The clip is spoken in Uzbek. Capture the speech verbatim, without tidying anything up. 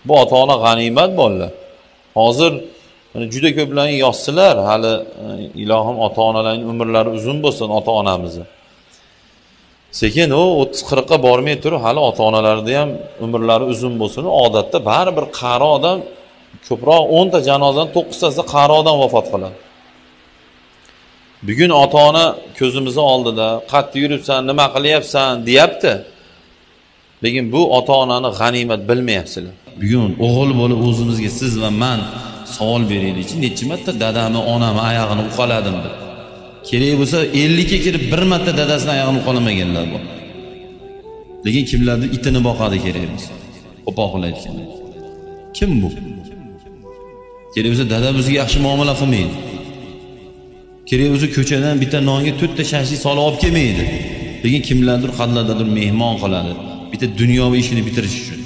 Bu ota-ona g'animat bolalar. Hozir juda ko'plarning yoshsilar, hali ilohim ota-onalarning umrlari uzun bo'lsin ota-onamizni. Sekin o o'ttiz qirqqa bormay turib, hali ota-onalarida ham umrlari uzun bo'lsin. Odatda baribir qari odam ko'proq o'n ta janozadan to'qqiz tasida qari odam vafot qiladi. Bugun ota-ona ko'zimiz oldida, "Qayerda yuribsan, nima qilyapsan?" deyapti. Lekin bu ota-onani g'animat bilmayapsizlar. Bugun o'g'il bola o'zimizga siz va men savol beraylik. Necha marta dadamni, onamni oyog'ini uqaladim deb. Kerak bo'lsa ellik ga kirib bir marta dadasini oyog'ini uqalamaganlar bor. Lekin kimlardir itini boqadi kerak bo'lsa. Qo'poqlar aytgan. Kim bu? Kerak bo'lsa dada bizga yaxshi muomala qilmaydi. Kerak bo'lsa ko'chadan bitta nonga to'rtta shashlik solib olib kelmaydi. Lekin kimlardir qadlardadir mehmon qiladi. Bitta dunyoviy ishini bitirish uchun.